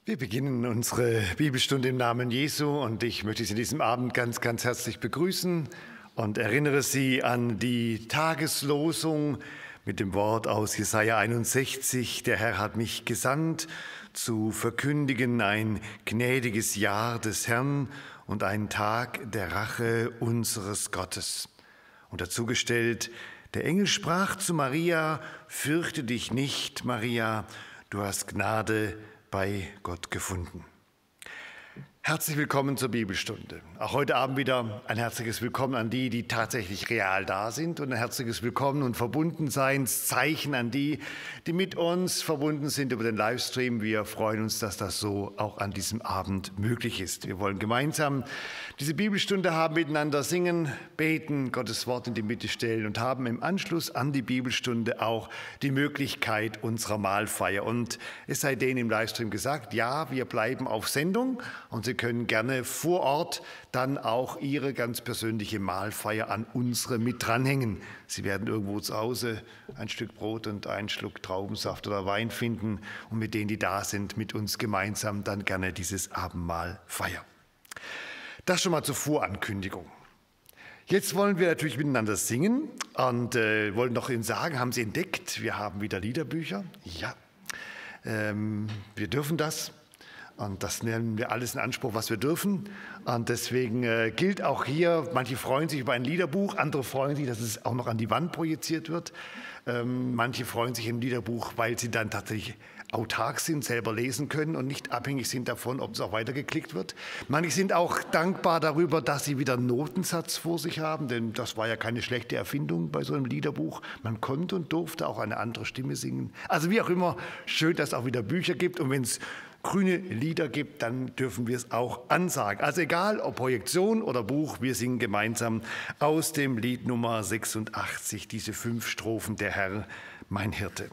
Wir beginnen unsere Bibelstunde im Namen Jesu und ich möchte Sie in diesem Abend ganz, ganz herzlich begrüßen und erinnere Sie an die Tageslosung mit dem Wort aus Jesaja 61. Der Herr hat mich gesandt, zu verkündigen ein gnädiges Jahr des Herrn und einen Tag der Rache unseres Gottes. Und dazu gestellt, der Engel sprach zu Maria: Fürchte dich nicht, Maria, du hast Gnade bei Gott gefunden. Herzlich willkommen zur Bibelstunde. Auch heute Abend wieder ein herzliches Willkommen an die, die tatsächlich real da sind, und ein herzliches Willkommen und Verbundenseinszeichen an die, die mit uns verbunden sind über den Livestream. Wir freuen uns, dass das so auch an diesem Abend möglich ist. Wir wollen gemeinsam diese Bibelstunde haben, miteinander singen, beten, Gottes Wort in die Mitte stellen und haben im Anschluss an die Bibelstunde auch die Möglichkeit unserer Mahlfeier. Und es sei denen im Livestream gesagt, ja, wir bleiben auf Sendung und Sie können gerne vor Ort dann auch Ihre ganz persönliche Mahlfeier an unsere mit dranhängen. Sie werden irgendwo zu Hause ein Stück Brot und einen Schluck Traubensaft oder Wein finden und mit denen, die da sind, mit uns gemeinsam dann gerne dieses Abendmahl feiern. Das schon mal zur Vorankündigung. Jetzt wollen wir natürlich miteinander singen und wollen noch Ihnen sagen, haben Sie entdeckt, wir haben wieder Liederbücher? Ja, wir dürfen das. Und das nehmen wir alles in Anspruch, was wir dürfen. Und deswegen gilt auch hier, manche freuen sich über ein Liederbuch, andere freuen sich, dass es auch noch an die Wand projiziert wird. Manche freuen sich im Liederbuch, weil sie dann tatsächlich autark sind, selber lesen können und nicht abhängig sind davon, ob es auch weitergeklickt wird. Manche sind auch dankbar darüber, dass sie wieder einen Notensatz vor sich haben, denn das war ja keine schlechte Erfindung bei so einem Liederbuch. Man konnte und durfte auch eine andere Stimme singen. Also wie auch immer, schön, dass es auch wieder Bücher gibt, und wenn es grüne Lieder gibt, dann dürfen wir es auch ansagen. Also egal, ob Projektion oder Buch, wir singen gemeinsam aus dem Lied Nummer 86, diese 5 Strophen, der Herr, mein Hirte.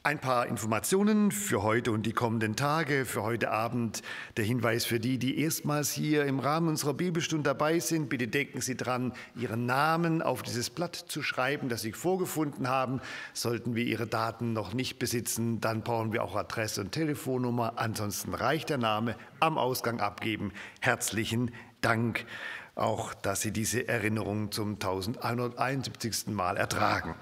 Ein paar Informationen für heute und die kommenden Tage, für heute Abend. Der Hinweis für die, die erstmals hier im Rahmen unserer Bibelstunde dabei sind. Bitte denken Sie dran, Ihren Namen auf dieses Blatt zu schreiben, das Sie vorgefunden haben. Sollten wir Ihre Daten noch nicht besitzen, dann brauchen wir auch Adresse und Telefonnummer. Ansonsten reicht der Name am Ausgang abgeben. Herzlichen Dank auch, dass Sie diese Erinnerung zum 1171. Mal ertragen.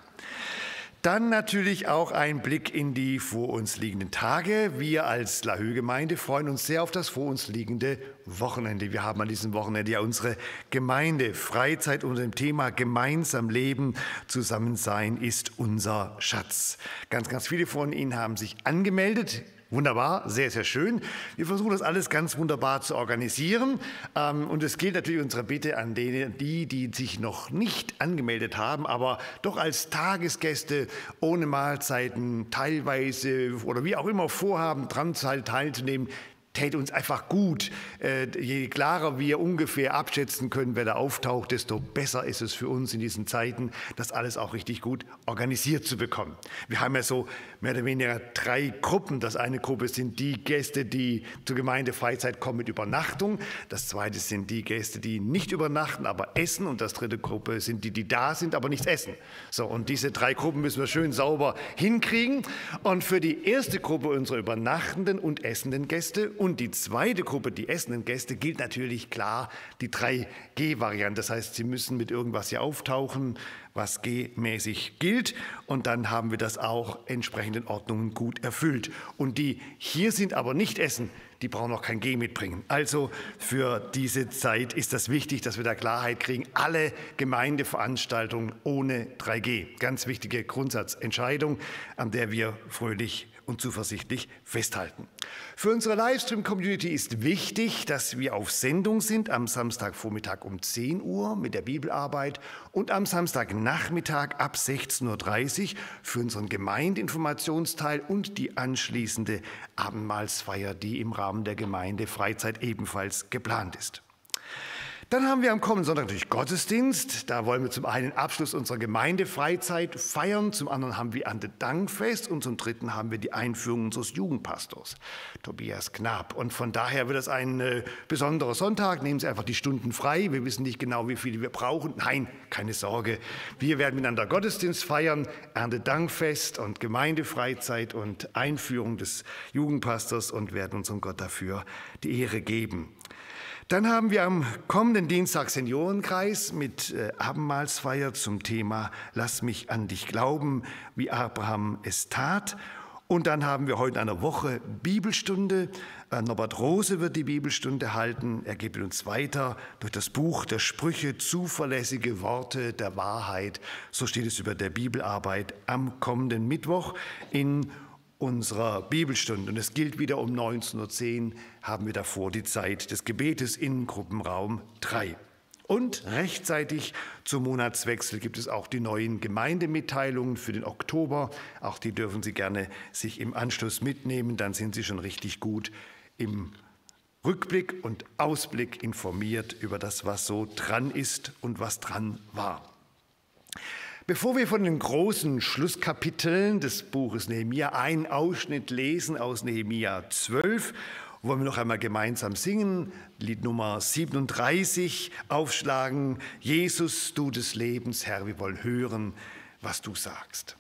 Dann natürlich auch ein Blick in die vor uns liegenden Tage. Wir als Lahoud-Gemeinde freuen uns sehr auf das vor uns liegende Wochenende. Wir haben an diesem Wochenende ja unsere Gemeindefreizeit unter dem Thema Gemeinsam leben, zusammen sein ist unser Schatz. Ganz, ganz viele von Ihnen haben sich angemeldet. Wunderbar, sehr, sehr schön. Wir versuchen das alles ganz wunderbar zu organisieren. Und es gilt natürlich unsere Bitte an die sich noch nicht angemeldet haben, aber doch als Tagesgäste ohne Mahlzeiten teilweise oder wie auch immer vorhaben, dran teilzunehmen. Täte uns einfach gut. Je klarer wir ungefähr abschätzen können, wer da auftaucht, desto besser ist es für uns in diesen Zeiten, das alles auch richtig gut organisiert zu bekommen. Wir haben ja so mehr oder weniger 3 Gruppen. Das eine Gruppe sind die Gäste, die zur Gemeindefreizeit kommen mit Übernachtung. Das zweite sind die Gäste, die nicht übernachten, aber essen. Und das dritte Gruppe sind die, die da sind, aber nichts essen. So, und diese 3 Gruppen müssen wir schön sauber hinkriegen. Und für die erste Gruppe unserer übernachtenden und essenden Gäste und die zweite Gruppe, die essenden Gäste, gilt natürlich klar die 3G-Variante. Das heißt, sie müssen mit irgendwas hier auftauchen, was G-mäßig gilt. Und dann haben wir das auch entsprechend in Ordnungen gut erfüllt. Und die hier sind, aber nicht essen, die brauchen noch kein G mitbringen. Also für diese Zeit ist das wichtig, dass wir da Klarheit kriegen. Alle Gemeindeveranstaltungen ohne 3G. Ganz wichtige Grundsatzentscheidung, an der wir fröhlich und zuversichtlich festhalten. Für unsere Livestream-Community ist wichtig, dass wir auf Sendung sind am Samstagvormittag um 10 Uhr mit der Bibelarbeit und am Samstagnachmittag ab 16:30 Uhr für unseren Gemeindeinformationsteil und die anschließende Abendmahlsfeier, die im Rahmen der Gemeindefreizeit ebenfalls geplant ist. Dann haben wir am kommenden Sonntag natürlich Gottesdienst. Da wollen wir zum einen Abschluss unserer Gemeindefreizeit feiern, zum anderen haben wir Erntedankfest und zum dritten haben wir die Einführung unseres Jugendpastors, Tobias Knab. Und von daher wird es ein besonderer Sonntag. Nehmen Sie einfach die Stunden frei. Wir wissen nicht genau, wie viele wir brauchen. Nein, keine Sorge. Wir werden miteinander Gottesdienst feiern, Erntedankfest und Gemeindefreizeit und Einführung des Jugendpastors und werden unserem Gott dafür die Ehre geben. Dann haben wir am kommenden Dienstag Seniorenkreis mit Abendmahlsfeier zum Thema Lass mich an dich glauben, wie Abraham es tat. Und dann haben wir heute in einer Woche Bibelstunde. Norbert Rose wird die Bibelstunde halten. Er gibt uns weiter durch das Buch der Sprüche, zuverlässige Worte der Wahrheit. So steht es über der Bibelarbeit am kommenden Mittwoch in unserer Bibelstunde. Und es gilt wieder um 19:10 Uhr haben wir davor die Zeit des Gebetes in Gruppenraum 3. Und rechtzeitig zum Monatswechsel gibt es auch die neuen Gemeindemitteilungen für den Oktober. Auch die dürfen Sie gerne sich im Anschluss mitnehmen. Dann sind Sie schon richtig gut im Rückblick und Ausblick informiert über das, was so dran ist und was dran war. Bevor wir von den großen Schlusskapiteln des Buches Nehemia einen Ausschnitt lesen aus Nehemia 12, wollen wir noch einmal gemeinsam singen, Lied Nummer 37 aufschlagen. Jesus, du des Lebens, Herr, wir wollen hören, was du sagst.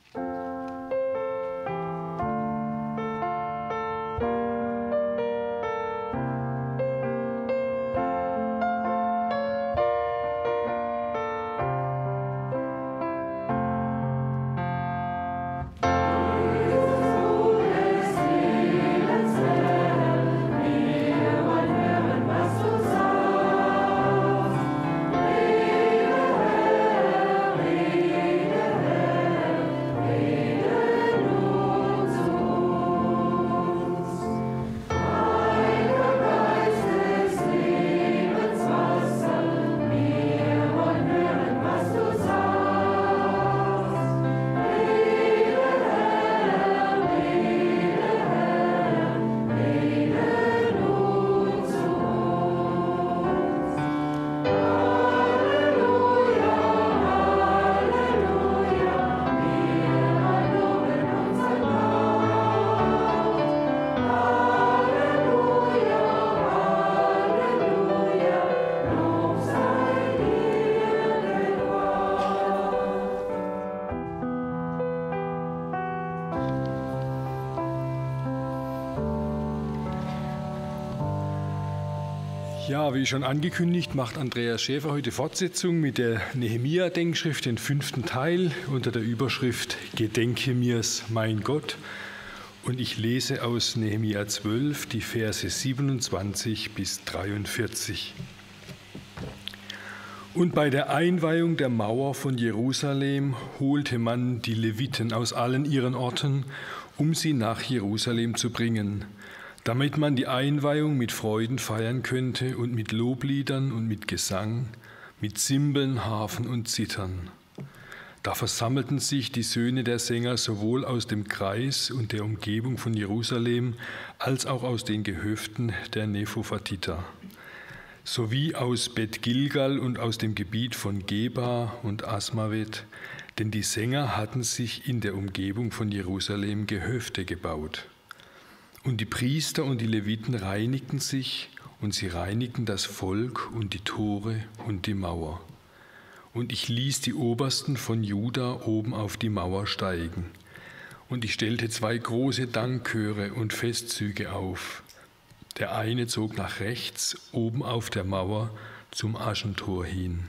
Ja, wie schon angekündigt, macht Andreas Schäfer heute Fortsetzung mit der Nehemia-Denkschrift, den 5. Teil, unter der Überschrift Gedenke mir's, mein Gott. Und ich lese aus Nehemia 12 die Verse 27 bis 43. Und bei der Einweihung der Mauer von Jerusalem holte man die Leviten aus allen ihren Orten, um sie nach Jerusalem zu bringen, damit man die Einweihung mit Freuden feiern könnte und mit Lobliedern und mit Gesang, mit Zimbeln, Harfen und Zithern. Da versammelten sich die Söhne der Sänger sowohl aus dem Kreis und der Umgebung von Jerusalem als auch aus den Gehöften der Nephofatiter, sowie aus Bet Gilgal und aus dem Gebiet von Geba und Asmavet, denn die Sänger hatten sich in der Umgebung von Jerusalem Gehöfte gebaut. Und die Priester und die Leviten reinigten sich, und sie reinigten das Volk und die Tore und die Mauer. Und ich ließ die Obersten von Juda oben auf die Mauer steigen. Und ich stellte 2 große Dankchöre und Festzüge auf. Der eine zog nach rechts, oben auf der Mauer, zum Aschentor hin.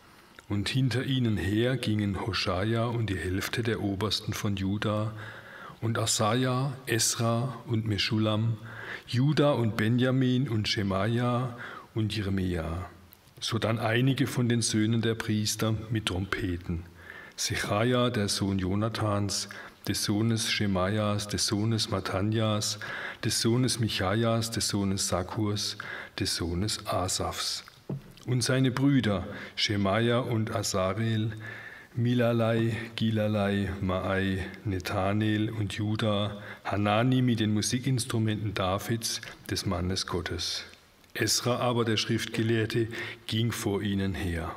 Und hinter ihnen her gingen Hoschaja und die Hälfte der Obersten von Juda, und Asaja, Esra und Meschulam, Juda und Benjamin und Schemaja und Jeremia, sodann einige von den Söhnen der Priester mit Trompeten, Sechaja, der Sohn Jonathans, des Sohnes Schemajas, des Sohnes Mathanjas, des Sohnes Michajas, des Sohnes Sakkurs, des Sohnes Asafs, und seine Brüder Schemaja und Asarel, Milalai, Gilalai, Maai, Nethanel und Juda, Hanani mit den Musikinstrumenten Davids, des Mannes Gottes. Esra aber, der Schriftgelehrte, ging vor ihnen her.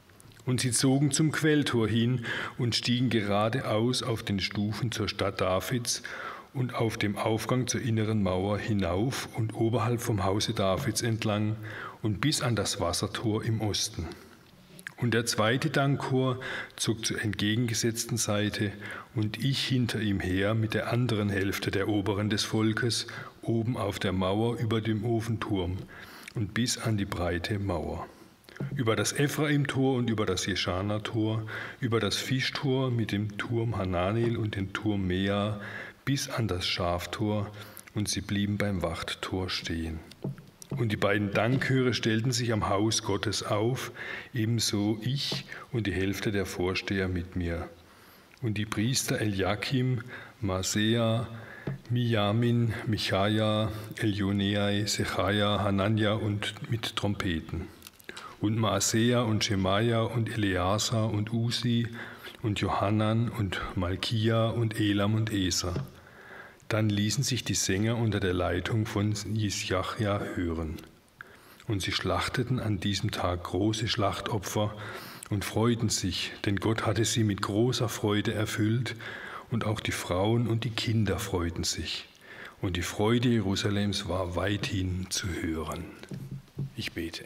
Und sie zogen zum Quelltor hin und stiegen geradeaus auf den Stufen zur Stadt Davids und auf dem Aufgang zur inneren Mauer hinauf und oberhalb vom Hause Davids entlang und bis an das Wassertor im Osten. Und der zweite Dankchor zog zur entgegengesetzten Seite und ich hinter ihm her mit der anderen Hälfte der Oberen des Volkes oben auf der Mauer über dem Ofenturm und bis an die breite Mauer. Über das Ephraim-Tor und über das Jeschana-Tor, über das Fischtor mit dem Turm Hananel und dem Turm Mea bis an das Schaftor, und sie blieben beim Wachttor stehen. Und die beiden Dankchöre stellten sich am Haus Gottes auf, ebenso ich und die Hälfte der Vorsteher mit mir. Und die Priester Eliakim, Masea, Mijamin, Michaja, Elioneai, Sechaja, Hanania und mit Trompeten. Und Maasea und Schemaja und Eleasa und Usi und Johanan und Malkia und Elam und Eser. Dann ließen sich die Sänger unter der Leitung von Jisjachja hören. Und sie schlachteten an diesem Tag große Schlachtopfer und freuten sich, denn Gott hatte sie mit großer Freude erfüllt, und auch die Frauen und die Kinder freuten sich. Und die Freude Jerusalems war weithin zu hören. Ich bete.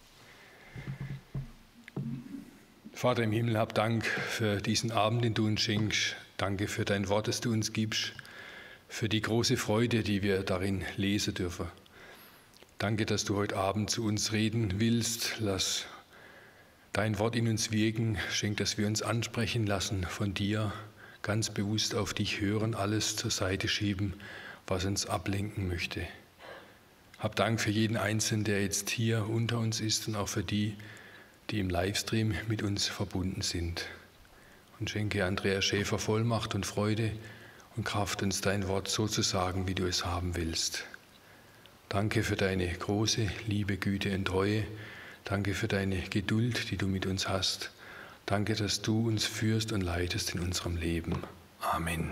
Vater im Himmel, hab Dank für diesen Abend, den du uns schenkst. Danke für dein Wort, das du uns gibst. Für die große Freude, die wir darin lesen dürfen. Danke, dass du heute Abend zu uns reden willst. Lass dein Wort in uns wirken. Schenk, dass wir uns ansprechen lassen von dir, ganz bewusst auf dich hören, alles zur Seite schieben, was uns ablenken möchte. Hab Dank für jeden Einzelnen, der jetzt hier unter uns ist, und auch für die, die im Livestream mit uns verbunden sind. Und schenke Andreas Schäfer Vollmacht und Freude und Kraft, uns dein Wort so zu sagen, wie du es haben willst. Danke für deine große Liebe, Güte und Treue. Danke für deine Geduld, die du mit uns hast. Danke, dass du uns führst und leitest in unserem Leben. Amen.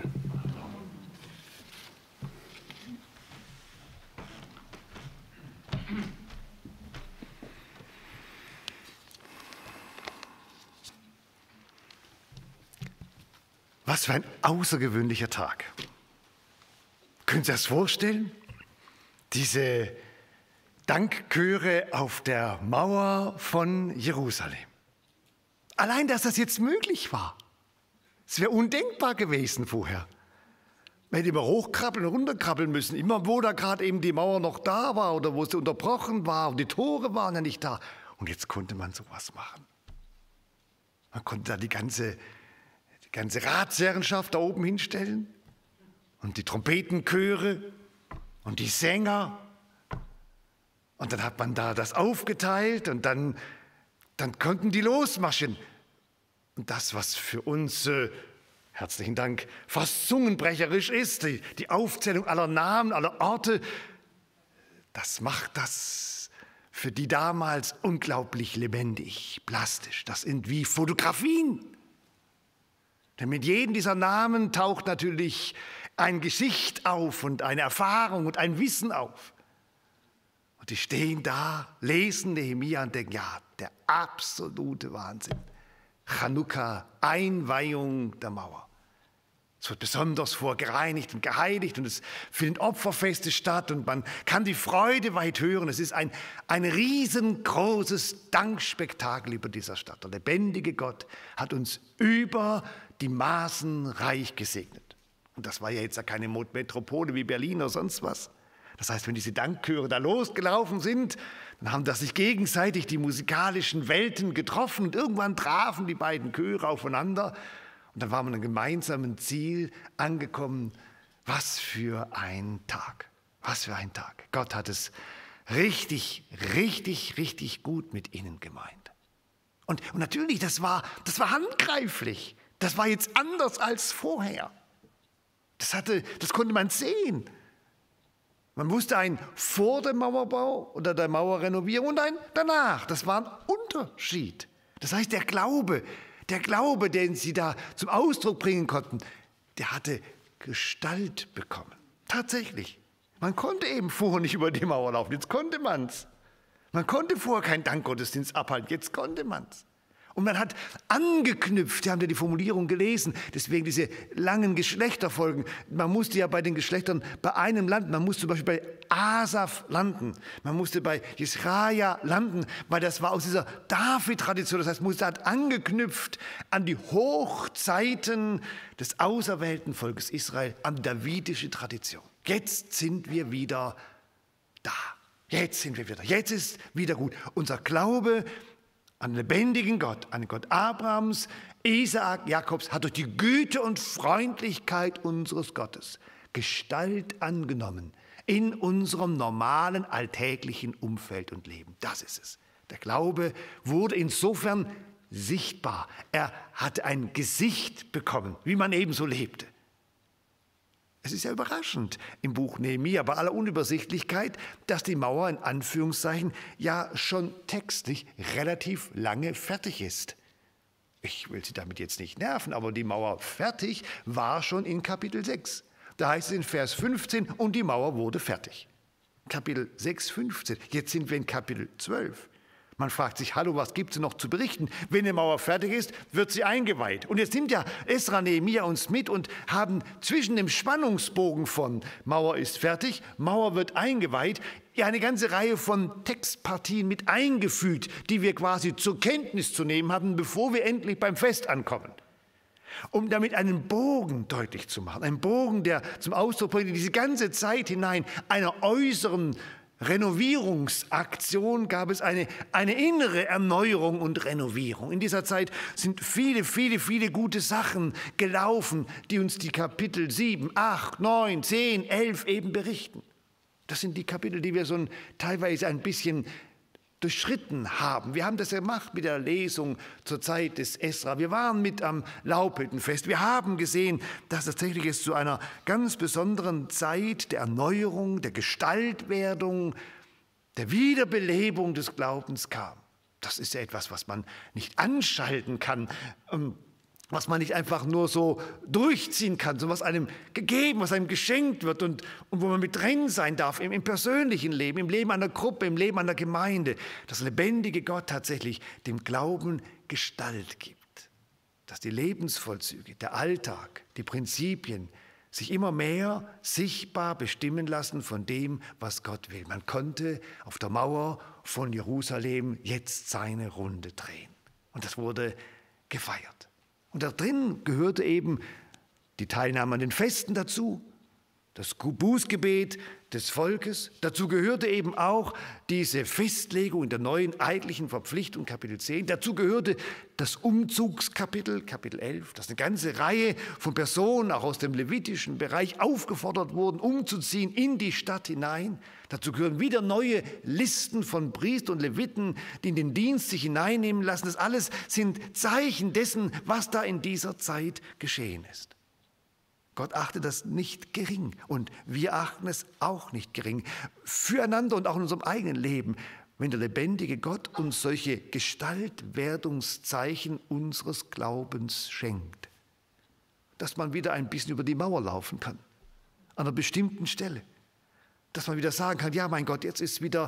Was für ein außergewöhnlicher Tag. Können Sie sich das vorstellen? Diese Dankchöre auf der Mauer von Jerusalem. Allein, dass das jetzt möglich war. Es wäre undenkbar gewesen vorher. Man hätte immer hochkrabbeln und runterkrabbeln müssen. Immer wo da gerade eben die Mauer noch da war oder wo sie unterbrochen war und die Tore waren ja nicht da. Und jetzt konnte man sowas machen. Man konnte da die ganze Ratsherrenschaft da oben hinstellen und die Trompetenchöre und die Sänger. Und dann hat man da das aufgeteilt und dann konnten die losmarschieren. Und das, was für uns, herzlichen Dank, fast zungenbrecherisch ist, die Aufzählung aller Namen, aller Orte, das macht das für die damals unglaublich lebendig, plastisch. Das sind wie Fotografien. Denn mit jedem dieser Namen taucht natürlich ein Gesicht auf und eine Erfahrung und ein Wissen auf. Und die stehen da, lesen Nehemia und denken, ja, der absolute Wahnsinn. Chanukka, Einweihung der Mauer. Es wird besonders vorgereinigt und geheiligt und es finden Opferfeste statt und man kann die Freude weit hören. Es ist ein riesengroßes Dankspektakel über dieser Stadt. Der lebendige Gott hat uns über die Maßen reich gesegnet. Und das war ja jetzt ja keine Metropole wie Berlin oder sonst was. Das heißt, wenn diese Dankchöre da losgelaufen sind, dann haben da sich gegenseitig die musikalischen Welten getroffen und irgendwann trafen die beiden Chöre aufeinander und dann war man an einem gemeinsamen Ziel angekommen. Was für ein Tag, was für ein Tag. Gott hat es richtig, richtig, richtig gut mit ihnen gemeint. Und natürlich, das war handgreiflich. Das war jetzt anders als vorher. Das konnte man sehen. Man wusste ein vor dem Mauerbau oder der Mauerrenovierung und ein danach. Das war ein Unterschied. Das heißt, der Glaube, den sie da zum Ausdruck bringen konnten, der hatte Gestalt bekommen. Tatsächlich. Man konnte eben vorher nicht über die Mauer laufen, jetzt konnte man es. Man konnte vorher keinen Dankgottesdienst abhalten, jetzt konnte man es. Und man hat angeknüpft, Sie haben ja die Formulierung gelesen, deswegen diese langen Geschlechterfolgen. Man musste ja bei den Geschlechtern bei einem landen, man musste zum Beispiel bei Asaf landen, man musste bei Jesraja landen, weil das war aus dieser David-Tradition, das heißt, Mose hat angeknüpft an die Hochzeiten des auserwählten Volkes Israel, an die davidische Tradition. Jetzt sind wir wieder da, jetzt ist wieder gut. Unser Glaube an den lebendigen Gott, an den Gott Abrahams, Isaak, Jakobs, hat durch die Güte und Freundlichkeit unseres Gottes Gestalt angenommen in unserem normalen alltäglichen Umfeld und Leben. Das ist es. Der Glaube wurde insofern sichtbar. Er hatte ein Gesicht bekommen, wie man ebenso lebte. Es ist ja überraschend im Buch Nehemia, bei aller Unübersichtlichkeit, dass die Mauer in Anführungszeichen ja schon textlich relativ lange fertig ist. Ich will Sie damit jetzt nicht nerven, aber die Mauer fertig war schon in Kapitel 6. Da heißt es in Vers 15, und die Mauer wurde fertig. Kapitel 6, 15. Jetzt sind wir in Kapitel 12. Man fragt sich, hallo, was gibt es noch zu berichten? Wenn die Mauer fertig ist, wird sie eingeweiht. Und jetzt nimmt ja Esra Nehemia uns mit und haben zwischen dem Spannungsbogen von Mauer ist fertig, Mauer wird eingeweiht, ja eine ganze Reihe von Textpartien mit eingefügt, die wir quasi zur Kenntnis zu nehmen haben, bevor wir endlich beim Fest ankommen. Um damit einen Bogen deutlich zu machen, einen Bogen, der zum Ausdruck bringt, diese ganze Zeit hinein einer äußeren Renovierungsaktion gab es eine innere Erneuerung und Renovierung. In dieser Zeit sind viele gute Sachen gelaufen, die uns die Kapitel 7, 8, 9, 10, 11 eben berichten. Das sind die Kapitel, die wir so teilweise ein bisschen durchschritten haben. Wir haben das gemacht mit der Lesung zur Zeit des Esra. Wir waren mit am Laubhüttenfest. Wir haben gesehen, dass tatsächlich es zu einer ganz besonderen Zeit der Erneuerung, der Gestaltwerdung, der Wiederbelebung des Glaubens kam. Das ist ja etwas, was man nicht anschalten kann, was man nicht einfach nur so durchziehen kann, so was einem gegeben, was einem geschenkt wird und wo man mit drin sein darf, im persönlichen Leben, im Leben einer Gruppe, im Leben einer Gemeinde, dass lebendige Gott tatsächlich dem Glauben Gestalt gibt, dass die Lebensvollzüge, der Alltag, die Prinzipien sich immer mehr sichtbar bestimmen lassen von dem, was Gott will. Man konnte auf der Mauer von Jerusalem jetzt seine Runde drehen und das wurde gefeiert. Und da drin gehörte eben die Teilnahme an den Festen dazu, das Bußgebet des Volkes. Dazu gehörte eben auch diese Festlegung in der neuen eidlichen Verpflichtung, Kapitel 10. Dazu gehörte das Umzugskapitel, Kapitel 11, dass eine ganze Reihe von Personen, auch aus dem levitischen Bereich, aufgefordert wurden, umzuziehen in die Stadt hinein. Dazu gehören wieder neue Listen von Priestern und Leviten, die in den Dienst sich hineinnehmen lassen. Das alles sind Zeichen dessen, was da in dieser Zeit geschehen ist. Gott achtet das nicht gering und wir achten es auch nicht gering. Füreinander und auch in unserem eigenen Leben, wenn der lebendige Gott uns solche Gestaltwerdungszeichen unseres Glaubens schenkt. Dass man wieder ein bisschen über die Mauer laufen kann, an einer bestimmten Stelle. Dass man wieder sagen kann, ja mein Gott, jetzt ist wieder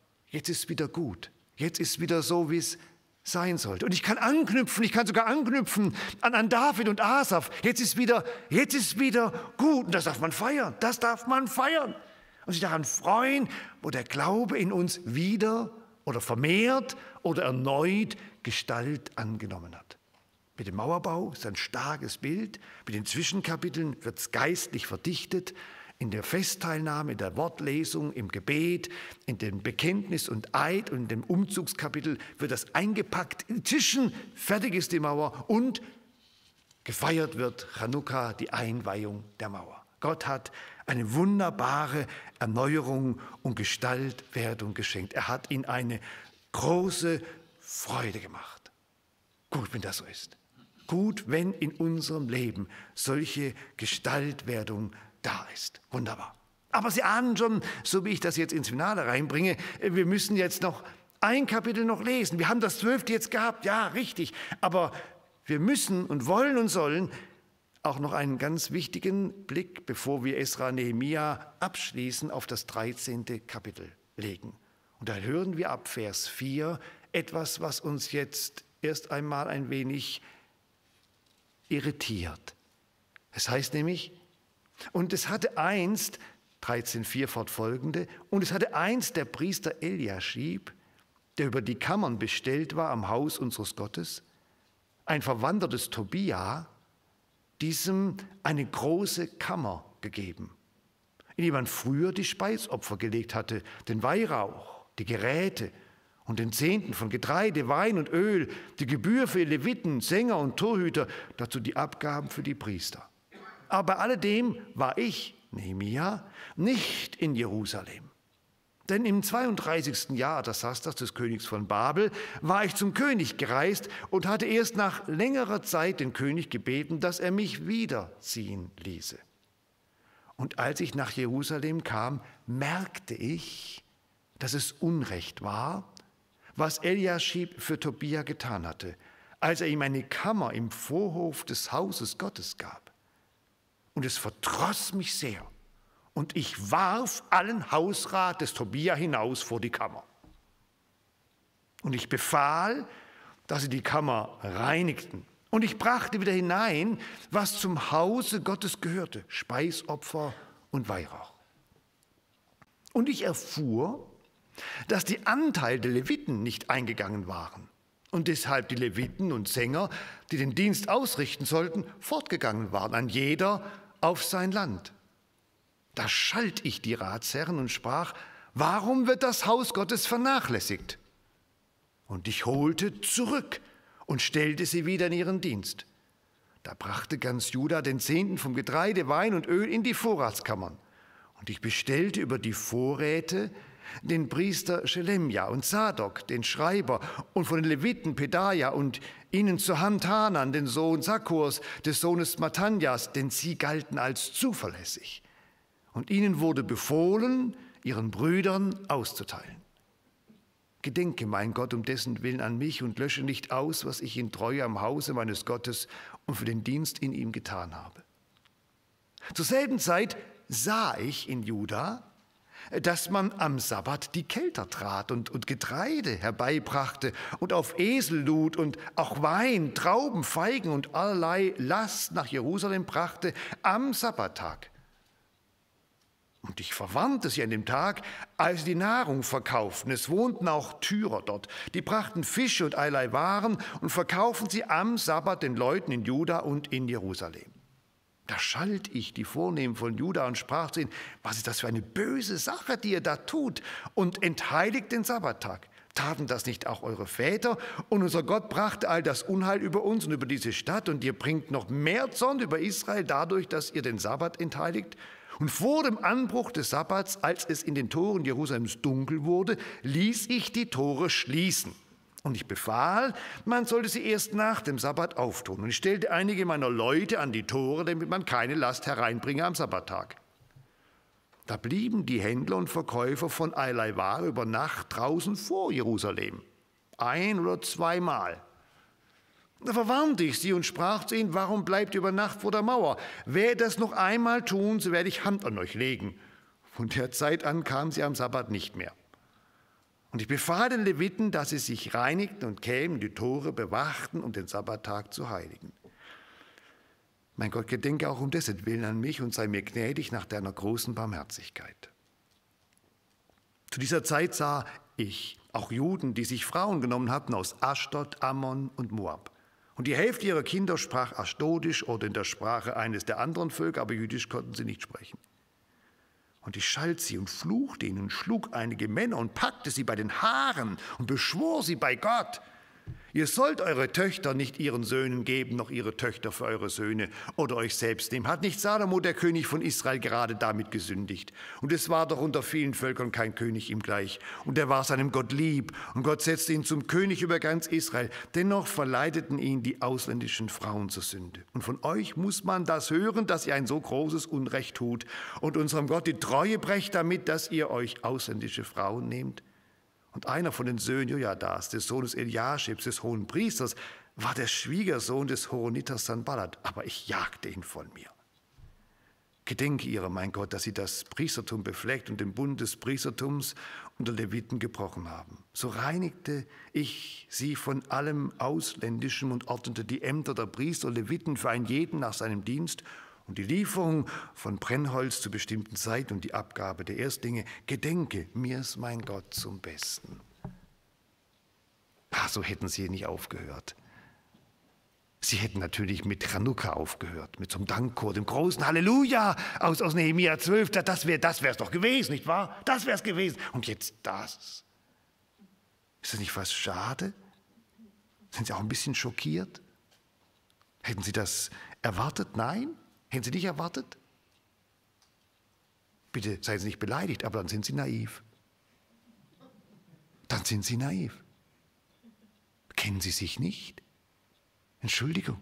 gut. Jetzt ist wieder so, wie es sein sollte. Und ich kann sogar anknüpfen an David und Asaf. Jetzt ist wieder gut. Und das darf man feiern. Und sich daran freuen, wo der Glaube in uns wieder oder vermehrt oder erneut Gestalt angenommen hat. Mit dem Mauerbau ist ein starkes Bild. Mit den Zwischenkapiteln wird es geistlich verdichtet. In der Festteilnahme, in der Wortlesung, im Gebet, in dem Bekenntnis und Eid und in dem Umzugskapitel wird das eingepackt. Inzwischen fertig ist die Mauer und gefeiert wird Chanukka, die Einweihung der Mauer. Gott hat eine wunderbare Erneuerung und Gestaltwerdung geschenkt. Er hat ihnen eine große Freude gemacht. Gut, wenn das so ist. Gut, wenn in unserem Leben solche Gestaltwerdung da ist. Wunderbar. Aber Sie ahnen schon, so wie ich das jetzt ins Finale reinbringe, wir müssen jetzt noch ein Kapitel noch lesen. Wir haben das 12. jetzt gehabt, ja, richtig. Aber wir müssen und wollen und sollen auch noch einen ganz wichtigen Blick, bevor wir Esra Nehemia abschließen, auf das 13. Kapitel legen. Und da hören wir ab Vers 4 etwas, was uns jetzt erst einmal ein wenig irritiert. Es heißt nämlich, und es hatte einst, 13,4 fortfolgende, und es hatte einst der Priester Eliaschib, der über die Kammern bestellt war am Haus unseres Gottes, ein Verwandter des Tobia, diesem eine große Kammer gegeben, in die man früher die Speisopfer gelegt hatte, den Weihrauch, die Geräte und den Zehnten von Getreide, Wein und Öl, die Gebühr für Leviten, Sänger und Torhüter, dazu die Abgaben für die Priester. Aber bei alledem war ich, Nehemia, nicht in Jerusalem. Denn im 32. Jahr Artasastas, des Königs von Babel, war ich zum König gereist und hatte erst nach längerer Zeit den König gebeten, dass er mich wiederziehen ließe. Und als ich nach Jerusalem kam, merkte ich, dass es Unrecht war, was Eliaschib für Tobia getan hatte, als er ihm eine Kammer im Vorhof des Hauses Gottes gab. Und es verdross mich sehr. Und ich warf allen Hausrat des Tobia hinaus vor die Kammer. Und ich befahl, dass sie die Kammer reinigten. Und ich brachte wieder hinein, was zum Hause Gottes gehörte, Speisopfer und Weihrauch. Und ich erfuhr, dass die Anteile der Leviten nicht eingegangen waren. Und deshalb die Leviten und Sänger, die den Dienst ausrichten sollten, fortgegangen waren, ein jeder auf sein Land. Da schalt ich die Ratsherren und sprach, warum wird das Haus Gottes vernachlässigt? Und ich holte zurück und stellte sie wieder in ihren Dienst. Da brachte ganz Juda den Zehnten vom Getreide, Wein und Öl in die Vorratskammern. Und ich bestellte über die Vorräte den Priester Schelemja und Sadok, den Schreiber, und von den Leviten Pedaja und ihnen zur Hand Hanan, den Sohn Sakkurs, des Sohnes Mattanjas, denn sie galten als zuverlässig. Und ihnen wurde befohlen, ihren Brüdern auszuteilen. Gedenke, mein Gott, um dessen Willen an mich und lösche nicht aus, was ich in Treue am Hause meines Gottes und für den Dienst in ihm getan habe. Zur selben Zeit sah ich in Juda, dass man am Sabbat die Kelter trat und Getreide herbeibrachte und auf Esel lud und auch Wein, Trauben, Feigen und allerlei Last nach Jerusalem brachte am Sabbattag. Und ich verwarnte sie an dem Tag, als sie die Nahrung verkauften. Es wohnten auch Tyrer dort. Die brachten Fische und allerlei Waren und verkauften sie am Sabbat den Leuten in Juda und in Jerusalem. Da schalt ich die Vornehmen von Juda und sprach zu ihnen: Was ist das für eine böse Sache, die ihr da tut? Und entheiligt den Sabbattag. Taten das nicht auch eure Väter? Und unser Gott brachte all das Unheil über uns und über diese Stadt. Und ihr bringt noch mehr Zorn über Israel dadurch, dass ihr den Sabbat entheiligt. Und vor dem Anbruch des Sabbats, als es in den Toren Jerusalems dunkel wurde, ließ ich die Tore schließen. Und ich befahl, man sollte sie erst nach dem Sabbat auftun. Und ich stellte einige meiner Leute an die Tore, damit man keine Last hereinbringe am Sabbattag. Da blieben die Händler und Verkäufer von allerlei Ware über Nacht draußen vor Jerusalem. 1 oder 2 Mal. Da verwarnte ich sie und sprach zu ihnen: Warum bleibt ihr über Nacht vor der Mauer? Wer das noch einmal tun, so werde ich Hand an euch legen. Von der Zeit an kamen sie am Sabbat nicht mehr. Und ich befahl den Leviten, dass sie sich reinigten und kämen, die Tore bewachten, um den Sabbattag zu heiligen. Mein Gott, gedenke auch um dessetwillen an mich und sei mir gnädig nach deiner großen Barmherzigkeit. Zu dieser Zeit sah ich auch Juden, die sich Frauen genommen hatten aus Aschdod, Ammon und Moab. Und die Hälfte ihrer Kinder sprach Aschdodisch oder in der Sprache eines der anderen Völker, aber Jüdisch konnten sie nicht sprechen. Und ich schalt sie und fluchte ihnen und schlug einige Männer und packte sie bei den Haaren und beschwor sie bei Gott: Ihr sollt eure Töchter nicht ihren Söhnen geben, noch ihre Töchter für eure Söhne oder euch selbst nehmen. Hat nicht Salomo, der König von Israel, gerade damit gesündigt? Und es war doch unter vielen Völkern kein König ihm gleich. Und er war seinem Gott lieb. Und Gott setzte ihn zum König über ganz Israel. Dennoch verleiteten ihn die ausländischen Frauen zur Sünde. Und von euch muss man das hören, dass ihr ein so großes Unrecht tut und unserem Gott die Treue brecht damit, dass ihr euch ausländische Frauen nehmt. Und einer von den Söhnen Jojadas, des Sohnes Eliaschibs, des hohen Priesters, war der Schwiegersohn des Horoniters Sanballat, aber ich jagte ihn von mir. Gedenke ihrer, mein Gott, dass sie das Priestertum befleckt und den Bund des Priestertums und der Leviten gebrochen haben. So reinigte ich sie von allem Ausländischen und ordnete die Ämter der Priester und Leviten für einen jeden nach seinem Dienst und die Lieferung von Brennholz zu bestimmten Zeiten und die Abgabe der Erstlinge. Gedenke mir's, mein Gott, zum Besten. So hätten sie nicht aufgehört. Sie hätten natürlich mit Chanukka aufgehört, mit so einem Dankchor, dem großen Halleluja aus Nehemia 12. Das wär's doch gewesen, nicht wahr? Das wär's gewesen. Und jetzt das. Ist das nicht fast schade? Sind Sie auch ein bisschen schockiert? Hätten Sie das erwartet? Nein? Hätten Sie nicht erwartet? Bitte seien Sie nicht beleidigt, aber dann sind Sie naiv. Dann sind Sie naiv. Kennen Sie sich nicht? Entschuldigung.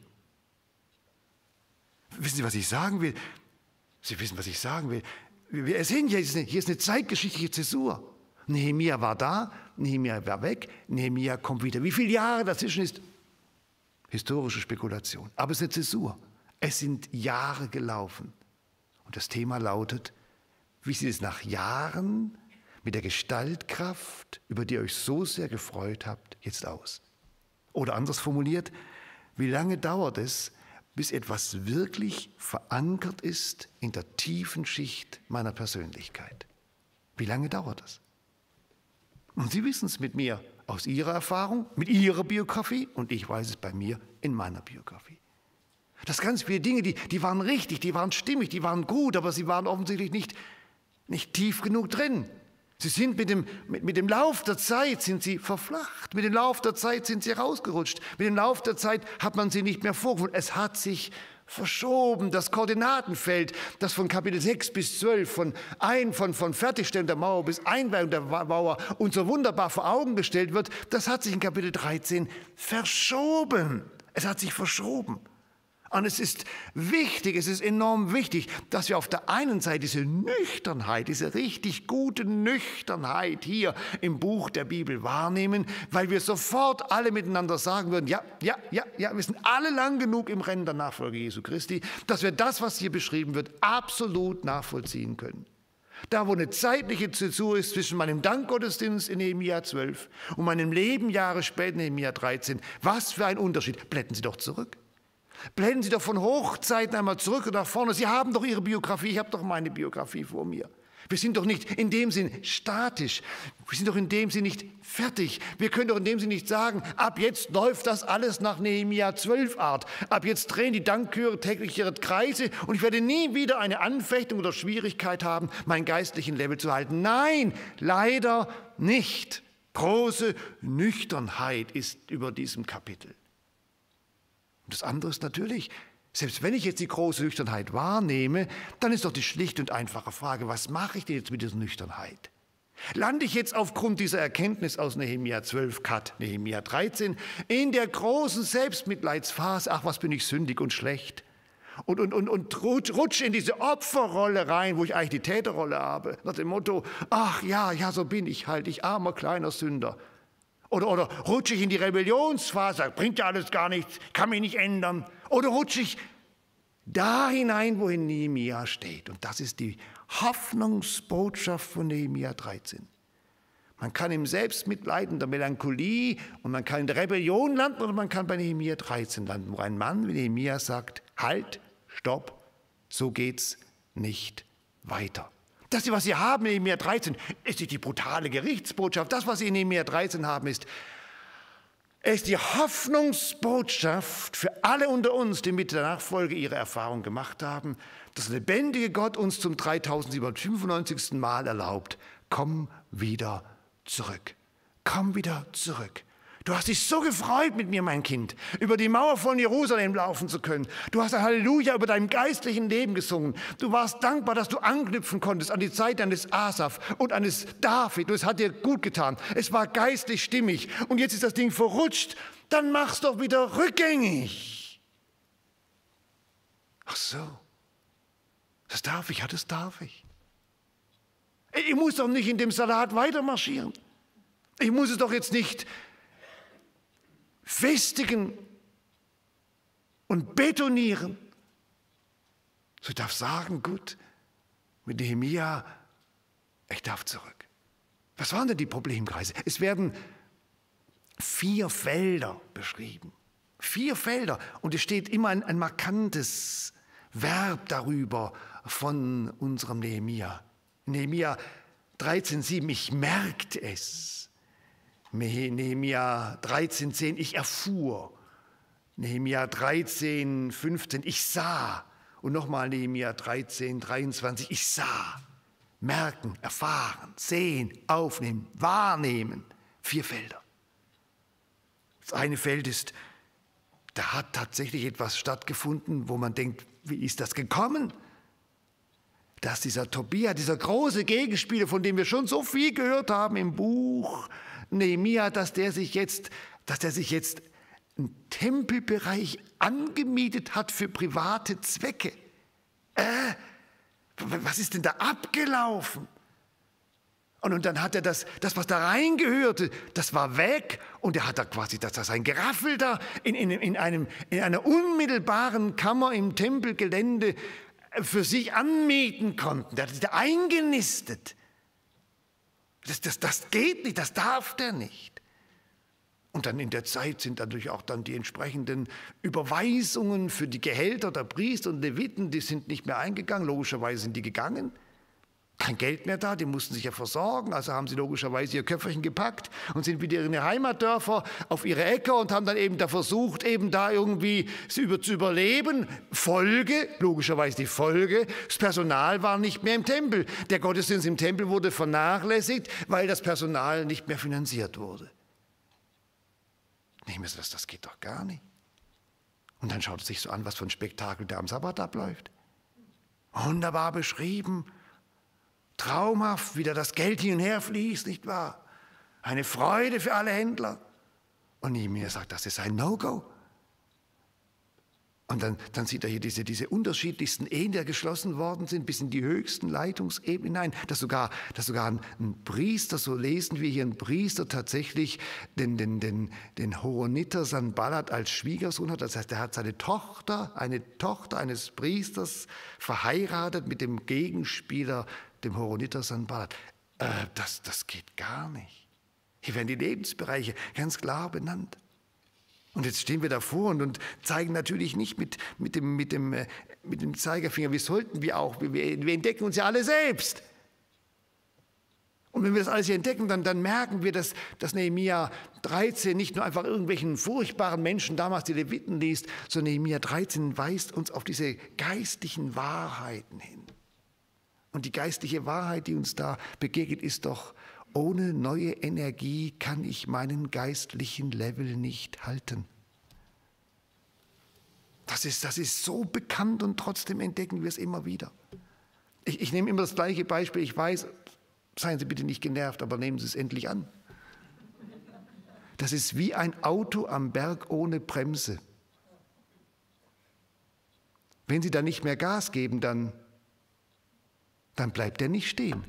Wissen Sie, was ich sagen will? Sie wissen, was ich sagen will. Wir sehen, hier ist eine zeitgeschichtliche Zäsur. Nehemia war da, Nehemia war weg, Nehemia kommt wieder. Wie viele Jahre dazwischen ist? Historische Spekulation. Aber es ist eine Zäsur. Es sind Jahre gelaufen. Und das Thema lautet: Wie sieht es nach Jahren mit der Gestaltkraft, über die ihr euch so sehr gefreut habt, jetzt aus? Oder anders formuliert: Wie lange dauert es, bis etwas wirklich verankert ist in der tiefen Schicht meiner Persönlichkeit? Wie lange dauert das? Und Sie wissen es mit mir aus Ihrer Erfahrung, mit Ihrer Biografie, und ich weiß es bei mir in meiner Biografie. Das ganz viele Dinge, die waren richtig, die waren stimmig, die waren gut, aber sie waren offensichtlich nicht tief genug drin. Sie sind mit dem Lauf der Zeit sind sie verflacht, mit dem Lauf der Zeit sind sie rausgerutscht, mit dem Lauf der Zeit hat man sie nicht mehr vorgefunden. Es hat sich verschoben, das Koordinatenfeld, das von Kapitel 6 bis 12, von Fertigstellung der Mauer bis Einweihung der Mauer uns so wunderbar vor Augen gestellt wird, das hat sich in Kapitel 13 verschoben. Es hat sich verschoben. Und es ist wichtig, es ist enorm wichtig, dass wir auf der einen Seite diese Nüchternheit, diese richtig gute Nüchternheit hier im Buch der Bibel wahrnehmen, weil wir sofort alle miteinander sagen würden: Ja, wir sind alle lang genug im Rennen der Nachfolge Jesu Christi, dass wir das, was hier beschrieben wird, absolut nachvollziehen können. Da, wo eine zeitliche Zäsur ist zwischen meinem Dankgottesdienst in Nehemia 12 und meinem Leben Jahre später in Nehemia 13, was für ein Unterschied. Blenden Sie doch zurück. Blenden Sie doch von Hochzeiten einmal zurück und nach vorne. Sie haben doch Ihre Biografie, ich habe doch meine Biografie vor mir. Wir sind doch nicht in dem Sinn statisch. Wir sind doch in dem Sinn nicht fertig. Wir können doch in dem Sinn nicht sagen, ab jetzt läuft das alles nach Nehemia 12 Art. Ab jetzt drehen die Dankchöre täglich ihre Kreise und ich werde nie wieder eine Anfechtung oder Schwierigkeit haben, meinen geistlichen Level zu halten. Nein, leider nicht. Große Nüchternheit ist über diesem Kapitel. Und das andere ist natürlich, selbst wenn ich jetzt die große Nüchternheit wahrnehme, dann ist doch die schlichte und einfache Frage, was mache ich denn jetzt mit dieser Nüchternheit? Lande ich jetzt aufgrund dieser Erkenntnis aus Nehemia 12, Kat, Nehemia 13, in der großen Selbstmitleidsphase, ach, was bin ich sündig und schlecht, und rutsche in diese Opferrolle rein, wo ich eigentlich die Täterrolle habe, nach dem Motto, ach ja, so bin ich halt, ich armer kleiner Sünder. Oder rutsche ich in die Rebellionsphase, bringt ja alles gar nichts, kann mich nicht ändern. Oder rutsche ich da hinein, wohin Nehemia steht. Und das ist die Hoffnungsbotschaft von Nehemia 13. Man kann im Selbstmitleid, in der Melancholie und man kann in der Rebellion landen oder man kann bei Nehemia 13 landen, wo ein Mann wie Nehemia sagt, halt, stopp, so geht's nicht weiter. Das, was Sie haben in Nehemia 13, ist nicht die brutale Gerichtsbotschaft. Das, was Sie in Nehemia 13 haben, ist die Hoffnungsbotschaft für alle unter uns, die mit der Nachfolge ihre Erfahrung gemacht haben, dass der lebendige Gott uns zum 3795. Mal erlaubt, komm wieder zurück. Komm wieder zurück. Du hast dich so gefreut mit mir, mein Kind, über die Mauer von Jerusalem laufen zu können. Du hast ein Halleluja über deinem geistlichen Leben gesungen. Du warst dankbar, dass du anknüpfen konntest an die Zeit eines Asaf und eines David. Und es hat dir gut getan. Es war geistlich stimmig. Und jetzt ist das Ding verrutscht. Dann mach's doch wieder rückgängig. Ach so. Das darf ich, ja, das darf ich. Ich muss doch nicht in dem Salat weitermarschieren. Ich muss es doch jetzt nicht festigen und betonieren. So, ich darf sagen, gut, mit Nehemia, ich darf zurück. Was waren denn die Problemkreise? Es werden 4 Felder beschrieben. 4 Felder. Und es steht immer ein markantes Verb darüber von unserem Nehemia. Nehemia 13,7, ich merkte es. Nehemia 13,10, ich erfuhr. Nehemia 13,15, ich sah. Und nochmal Nehemia 13,23, ich sah. Merken, erfahren, sehen, aufnehmen, wahrnehmen. 4 Felder. Das eine Feld ist, da hat tatsächlich etwas stattgefunden, wo man denkt, wie ist das gekommen? Dass dieser Tobia, dieser große Gegenspieler, von dem wir schon so viel gehört haben im Buch Nehemia, dass der sich jetzt einen Tempelbereich angemietet hat für private Zwecke. Was ist denn da abgelaufen? Und dann hat er das, was da reingehörte, das war weg. Und er hat da quasi sein Geraffel da in einer unmittelbaren Kammer im Tempelgelände für sich anmieten konnten. Der hat sich da eingenistet. Das geht nicht, das darf der nicht. Und dann in der Zeit sind natürlich auch dann die entsprechenden Überweisungen für die Gehälter der Priester und Leviten, die sind nicht mehr eingegangen, logischerweise sind die gegangen. Kein Geld mehr da, die mussten sich ja versorgen, also haben sie logischerweise ihr Köfferchen gepackt und sind wieder in ihre Heimatdörfer auf ihre Äcker und haben dann eben da versucht, eben da irgendwie zu überleben. Folge, logischerweise die Folge, das Personal war nicht mehr im Tempel. Der Gottesdienst im Tempel wurde vernachlässigt, weil das Personal nicht mehr finanziert wurde. Nehmen wir das geht doch gar nicht. Und dann schaut es sich so an, was für ein Spektakel da am Sabbat abläuft. Wunderbar beschrieben. Traumhaft, wie da das Geld hin und her fließt, nicht wahr? Eine Freude für alle Händler. Und Nehemia sagt, das ist ein No-Go. Und dann sieht er hier diese unterschiedlichsten Ehen, die geschlossen worden sind, bis in die höchsten Leitungsebenen hinein. Dass sogar ein Priester, so lesen wir hier, ein Priester tatsächlich den Horoniter Sanballat als Schwiegersohn hat. Das heißt, er hat eine Tochter eines Priesters verheiratet mit dem Gegenspieler, dem Horoniter Sanballat. Das geht gar nicht. Hier werden die Lebensbereiche ganz klar benannt. Und jetzt stehen wir davor und zeigen natürlich nicht mit dem Zeigefinger, wie sollten wir auch, wir entdecken uns ja alle selbst. Und wenn wir das alles hier entdecken, dann merken wir, dass Nehemia 13 nicht nur einfach irgendwelchen furchtbaren Menschen damals die Leviten liest, sondern Nehemia 13 weist uns auf diese geistlichen Wahrheiten hin. Und die geistliche Wahrheit, die uns da begegnet, ist doch: Ohne neue Energie kann ich meinen geistlichen Level nicht halten. Das ist so bekannt und trotzdem entdecken wir es immer wieder. Ich nehme immer das gleiche Beispiel. Ich weiß, seien Sie bitte nicht genervt, aber nehmen Sie es endlich an. Das ist wie ein Auto am Berg ohne Bremse. Wenn Sie da nicht mehr Gas geben, dann bleibt er nicht stehen.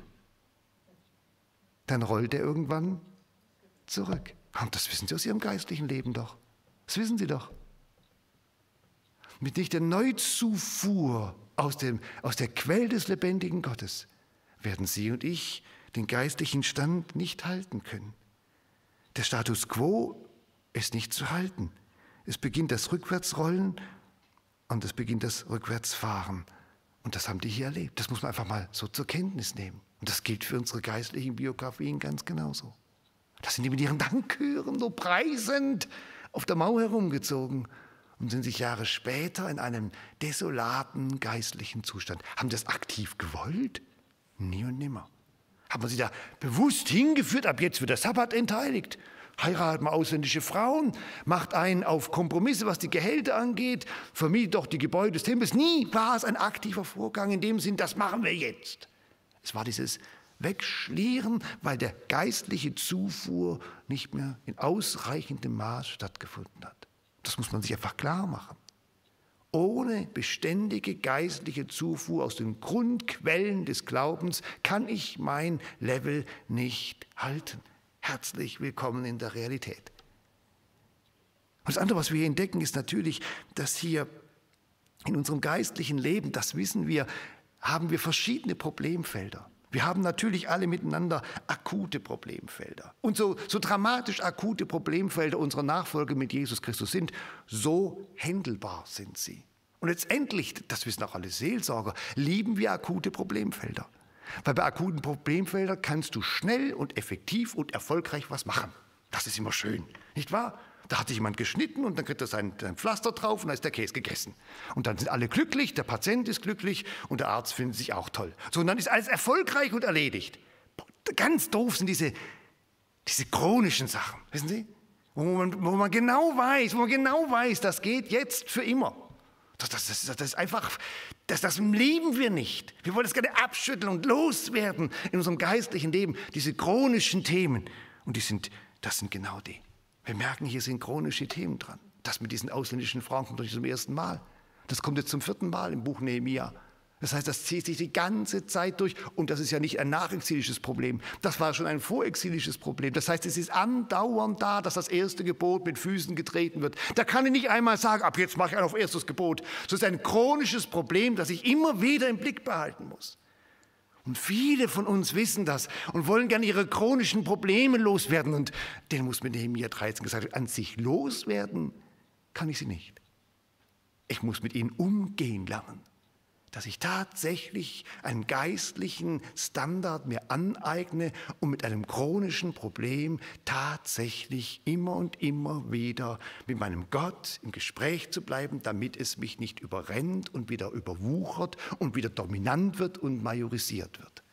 Dann rollt er irgendwann zurück. Und das wissen Sie aus Ihrem geistlichen Leben doch. Das wissen Sie doch. Mit nicht der Neuzufuhr aus der Quelle des lebendigen Gottes werden Sie und ich den geistlichen Stand nicht halten können. Der Status quo ist nicht zu halten. Es beginnt das Rückwärtsrollen und es beginnt das Rückwärtsfahren. Und das haben die hier erlebt. Das muss man einfach mal so zur Kenntnis nehmen. Und das gilt für unsere geistlichen Biografien ganz genauso. Da sind die mit ihren Dankchören so preisend auf der Mauer herumgezogen und sind sich Jahre später in einem desolaten geistlichen Zustand. Haben das aktiv gewollt? Nie und nimmer. Haben wir sie da bewusst hingeführt? Ab jetzt wird der Sabbat entheiligt. Heiraten wir ausländische Frauen, macht einen auf Kompromisse, was die Gehälter angeht, vermietet doch die Gebäude des Tempels. Nie war es ein aktiver Vorgang in dem Sinn, das machen wir jetzt. Es war dieses Wegschlieren, weil der geistliche Zufuhr nicht mehr in ausreichendem Maß stattgefunden hat. Das muss man sich einfach klar machen. Ohne beständige geistliche Zufuhr aus den Grundquellen des Glaubens kann ich mein Level nicht halten. Herzlich willkommen in der Realität. Und das andere, was wir hier entdecken, ist natürlich, dass hier in unserem geistlichen Leben, das wissen wir, haben wir verschiedene Problemfelder. Wir haben natürlich alle miteinander akute Problemfelder. Und so dramatisch akute Problemfelder unserer Nachfolge mit Jesus Christus sind, so händelbar sind sie. Und letztendlich, das wissen auch alle Seelsorger, lieben wir akute Problemfelder. Weil bei akuten Problemfeldern kannst du schnell und effektiv und erfolgreich was machen. Das ist immer schön, nicht wahr? Da hat sich jemand geschnitten und dann kriegt er sein Pflaster drauf und dann ist der Käse gegessen. Und dann sind alle glücklich, der Patient ist glücklich und der Arzt findet sich auch toll. So, und dann ist alles erfolgreich und erledigt. Ganz doof sind diese chronischen Sachen, wissen Sie? Wo man genau weiß, das geht jetzt für immer. Das ist einfach, das lieben wir nicht. Wir wollen das gerne abschütteln und loswerden in unserem geistlichen Leben, diese chronischen Themen. Und das sind genau die. Wir merken, hier sind chronische Themen dran. Das mit diesen ausländischen Frauen kommt nicht zum ersten Mal. Das kommt jetzt zum 4. Mal im Buch Nehemia. Das heißt, das zieht sich die ganze Zeit durch. Und das ist ja nicht ein nachexilisches Problem. Das war schon ein vorexilisches Problem. Das heißt, es ist andauernd da, dass das erste Gebot mit Füßen getreten wird. Da kann ich nicht einmal sagen, ab jetzt mache ich ein auf erstes Gebot. Das ist ein chronisches Problem, das ich immer wieder im Blick behalten muss. Und viele von uns wissen das und wollen gerne ihre chronischen Probleme loswerden. Und denen muss mit Nehemia 13 gesagt werden, an sich loswerden kann ich sie nicht. Ich muss mit ihnen umgehen lernen, dass ich tatsächlich einen geistlichen Standard mir aneigne, um mit einem chronischen Problem tatsächlich immer und immer wieder mit meinem Gott im Gespräch zu bleiben, damit es mich nicht überrennt und wieder überwuchert und wieder dominant wird und majorisiert wird.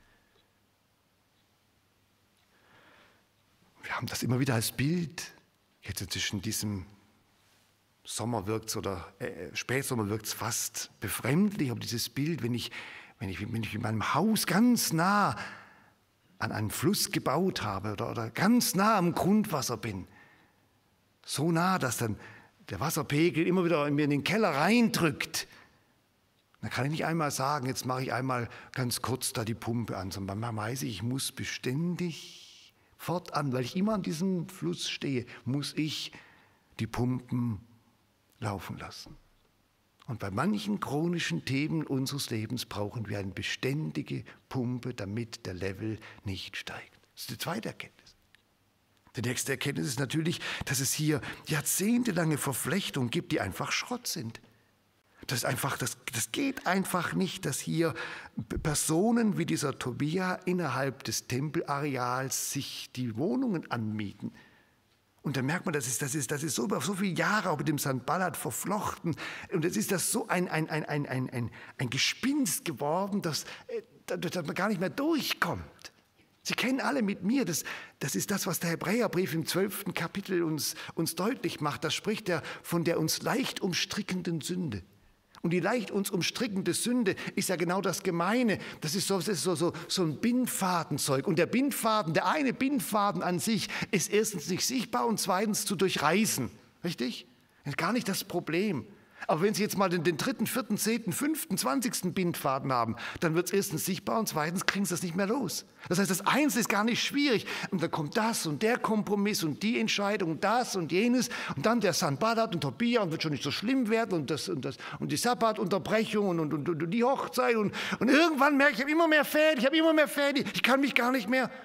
Wir haben das immer wieder als Bild, jetzt zwischen diesem Sommer wirkt es oder Spätsommer wirkt es fast befremdlich, aber dieses Bild, wenn ich in meinem Haus ganz nah an einen Fluss gebaut habe oder ganz nah am Grundwasser bin, so nah, dass dann der Wasserpegel immer wieder mir in den Keller reindrückt, dann kann ich nicht einmal sagen, jetzt mache ich einmal ganz kurz da die Pumpe an, sondern man weiß, ich muss beständig fortan, weil ich immer an diesem Fluss stehe, muss ich die Pumpen laufen lassen. Und bei manchen chronischen Themen unseres Lebens brauchen wir eine beständige Pumpe, damit der Level nicht steigt. Das ist die zweite Erkenntnis. Die nächste Erkenntnis ist natürlich, dass es hier jahrzehntelange Verflechtungen gibt, die einfach Schrott sind. Das geht einfach nicht, dass hier Personen wie dieser Tobia innerhalb des Tempelareals sich die Wohnungen anmieten. Und dann merkt man, das ist so über so viele Jahre auch mit dem Sanballat verflochten. Und jetzt ist das so ein Gespinst geworden, dass man gar nicht mehr durchkommt. Sie kennen alle mit mir, das ist das, was der Hebräerbrief im 12. Kapitel uns deutlich macht. Da spricht er von der uns leicht umstrickenden Sünde. Und die leicht uns umstrickende Sünde ist ja genau das Gemeine. Das ist so ein Bindfadenzeug. Und der eine Bindfaden an sich ist erstens nicht sichtbar und zweitens zu durchreißen. Richtig? Das ist gar nicht das Problem. Aber wenn Sie jetzt mal den 3., 4., 10., 5., 20. Bindfaden haben, dann wird es erstens sichtbar und zweitens kriegen Sie das nicht mehr los. Das heißt, das Einzelne ist gar nicht schwierig. Und dann kommt das und der Kompromiss und die Entscheidung, das und jenes. Und dann der Sanballat und Tobia und wird schon nicht so schlimm werden und die Sabbatunterbrechung und die Hochzeit. Und irgendwann merke ich, ich habe immer mehr Fäden, ich kann mich gar nicht mehr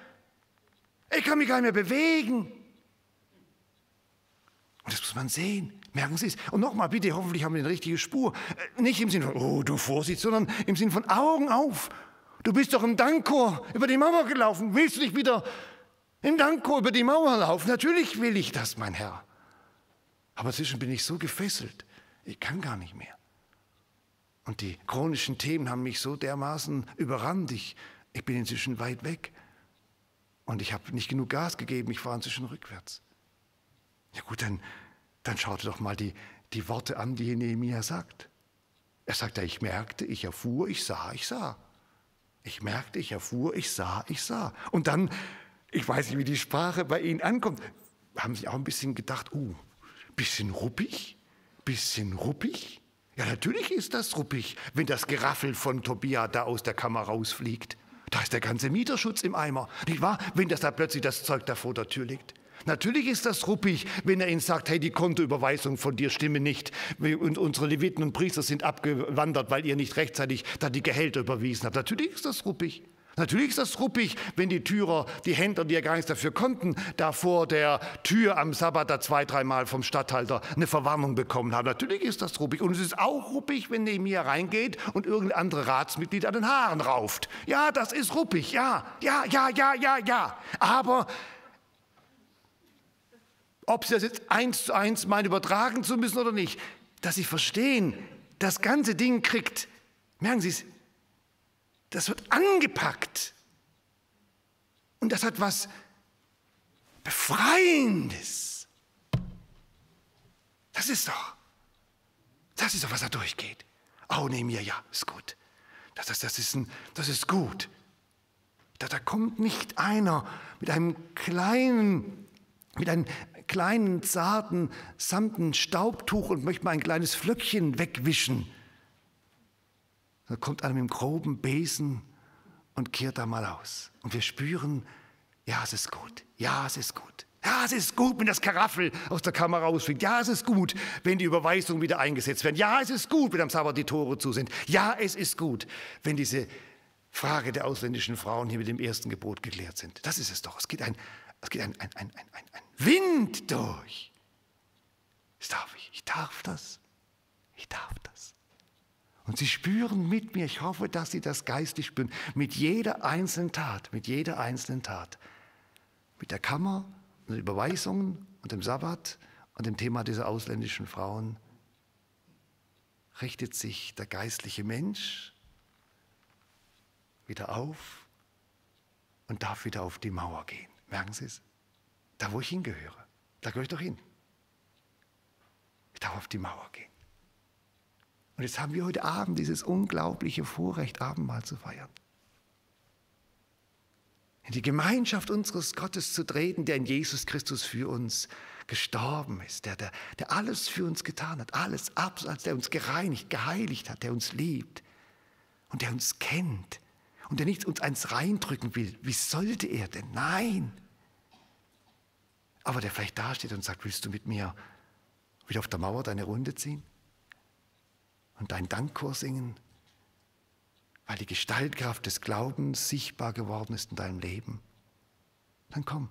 bewegen. Und das muss man sehen. Merken Sie es. Und nochmal, bitte, hoffentlich haben wir eine richtige Spur. Nicht im Sinne von, oh, du Vorsicht, sondern im Sinne von Augen auf. Du bist doch im Dankchor über die Mauer gelaufen. Willst du nicht wieder im Dankchor über die Mauer laufen? Natürlich will ich das, mein Herr. Aber inzwischen bin ich so gefesselt. Ich kann gar nicht mehr. Und die chronischen Themen haben mich so dermaßen überrannt. Ich bin inzwischen weit weg. Und ich habe nicht genug Gas gegeben. Ich fahre inzwischen rückwärts. Ja gut, dann schaut doch mal die Worte an, die Nehemia sagt. Er sagt ja, ich merkte, ich erfuhr, ich sah. Ich merkte, ich erfuhr, ich sah. Und dann, ich weiß nicht, wie die Sprache bei Ihnen ankommt, haben Sie auch ein bisschen gedacht, bisschen ruppig? Ja, natürlich ist das ruppig, wenn das Geraffel von Tobia da aus der Kammer rausfliegt. Da ist der ganze Mieterschutz im Eimer, nicht wahr? Wenn da plötzlich das Zeug da vor der Tür liegt. Natürlich ist das ruppig, wenn er ihnen sagt, hey, die Kontoüberweisung von dir stimme nicht. Und unsere Leviten und Priester sind abgewandert, weil ihr nicht rechtzeitig da die Gehälter überwiesen habt. Natürlich ist das ruppig. Natürlich ist das ruppig, wenn die Tyrer, die Händler, die ja gar nichts dafür konnten, da vor der Tür am Sabbat da 2-3 Mal vom Statthalter eine Verwarnung bekommen haben. Natürlich ist das ruppig. Und es ist auch ruppig, wenn Nehemia reingeht und irgendein anderes Ratsmitglied an den Haaren rauft. Ja, das ist ruppig. Ja. Aber ob Sie das jetzt 1:1 meinen, übertragen zu müssen oder nicht, dass Sie verstehen, das ganze Ding kriegt, merken Sie es, das wird angepackt. Und das hat was Befreiendes. Das ist doch, was da durchgeht. Oh, Nehemia, ja, ist gut. Das ist gut. Da kommt nicht einer mit einem kleinen, zarten, samten Staubtuch und möchte mal ein kleines Flöckchen wegwischen. Da kommt einer mit einem groben Besen und kehrt da mal aus. Und wir spüren, ja, es ist gut. Ja, es ist gut. Ja, es ist gut, wenn das Karaffel aus der Kammer rausfliegt. Ja, es ist gut, wenn die Überweisungen wieder eingesetzt werden. Ja, es ist gut, wenn am Sabbat die Tore zu sind. Ja, es ist gut, wenn diese Frage der ausländischen Frauen hier mit dem ersten Gebot geklärt sind. Das ist es doch. Es geht ein Wind durch. Das darf ich. Ich darf das. Und Sie spüren mit mir, ich hoffe, dass Sie das geistlich spüren, mit jeder einzelnen Tat, mit der Kammer, den Überweisungen und dem Sabbat und dem Thema dieser ausländischen Frauen, richtet sich der geistliche Mensch wieder auf und darf wieder auf die Mauer gehen. Merken Sie es? Da, wo ich hingehöre. Da gehöre ich doch hin. Ich darf auf die Mauer gehen. Und jetzt haben wir heute Abend dieses unglaubliche Vorrecht, Abendmahl zu feiern. In die Gemeinschaft unseres Gottes zu treten, der in Jesus Christus für uns gestorben ist, der alles für uns getan hat, alles abseits, der uns gereinigt, geheiligt hat, der uns liebt und der uns kennt und der nicht uns eins reindrücken will. Wie sollte er denn? Nein. Aber der vielleicht dasteht und sagt, willst du mit mir wieder auf der Mauer deine Runde ziehen? Und deinen Dankchor singen, weil die Gestaltkraft des Glaubens sichtbar geworden ist in deinem Leben, dann komm.